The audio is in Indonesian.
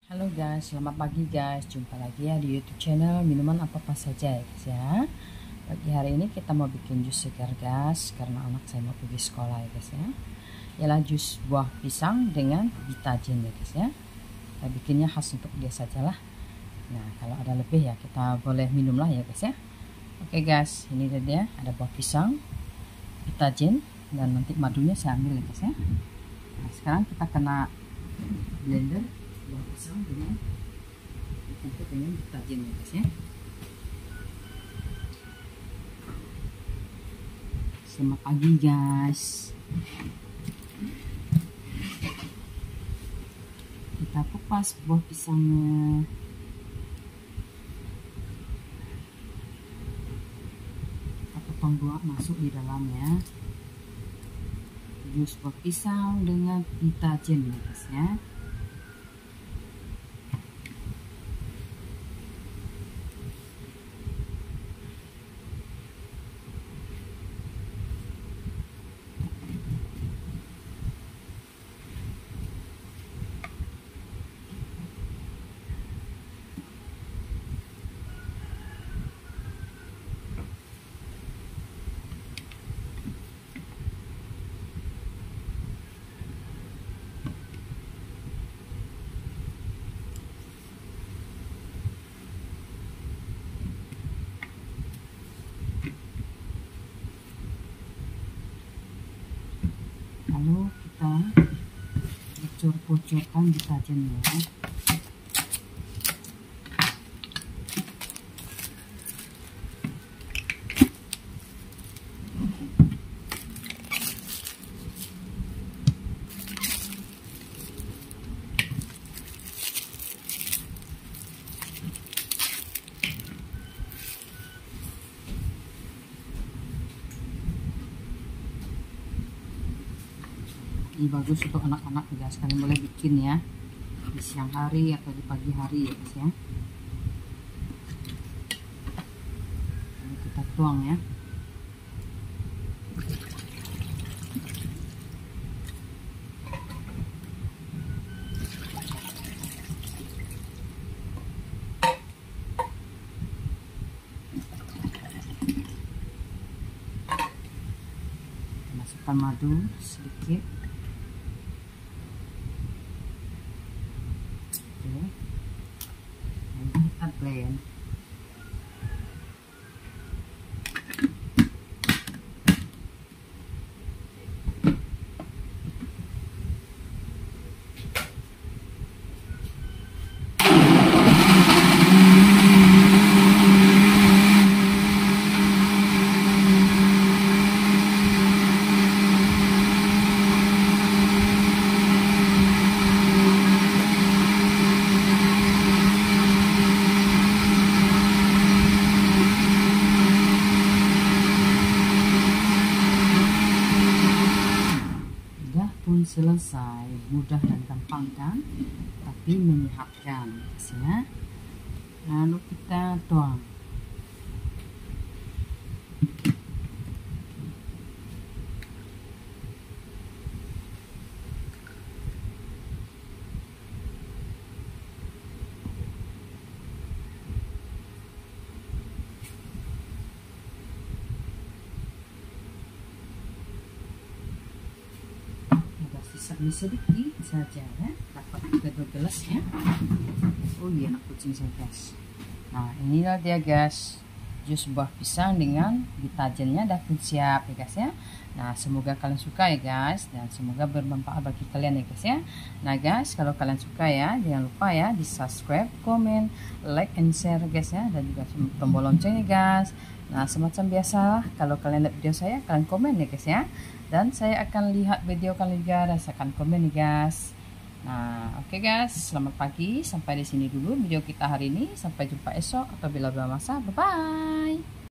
Halo guys, selamat pagi guys. Jumpa lagi ya di YouTube channel minuman apa saja ya guys ya. Pagi hari ini kita mau bikin jus segar guys, karena anak saya mau pergi sekolah ya guys ya. Ialah jus buah pisang dengan Vitagen ya guys ya. Kita bikinnya khas untuk dia sajalah. Nah, kalau ada lebih ya kita boleh minum lah ya guys ya. Oke guys, ini dia ada buah pisang, Vitagen, dan nanti madunya saya ambil ya guys ya. Nah, sekarang kita kena blender buah pisang dengan Vitagen ya guys ya. Selamat pagi guys. Kita kupas buah pisangnya. Kita potong dua, masuk di dalamnya. Jus buah pisang dengan Vitagen ya guys ya. Lalu kita bocor-bocorkan Vitagennya. Ini bagus untuk anak-anak guys, kalian boleh bikin ya di siang hari atau di pagi hari ya guys ya. Lalu kita tuang ya. Masukkan madu sedikit. Kita blend. Pun selesai, mudah dan gampang kan, tapi menyehatkan ya. Lalu kita tuang. Sisanya sedikit saja ya, dapat juga 2 gelas ya. Oh iya, anak kucing saya guys. Nah, inilah dia guys, jus buah pisang dengan Vitagennya dah pun siap ya guys ya. Nah, semoga kalian suka ya guys, dan semoga bermanfaat bagi kalian ya guys ya. Nah guys, kalau kalian suka ya, jangan lupa ya di subscribe, komen, like, and share guys ya, dan juga tombol loncengnya guys. Nah, semacam biasa, kalau kalian lihat video saya, kalian komen ya guys ya, dan saya akan lihat video kalian juga dan saya akan komen ya guys. Nah, oke guys, selamat pagi, sampai di sini dulu video kita hari ini. Sampai jumpa esok atau bila bermasa. Bye bye.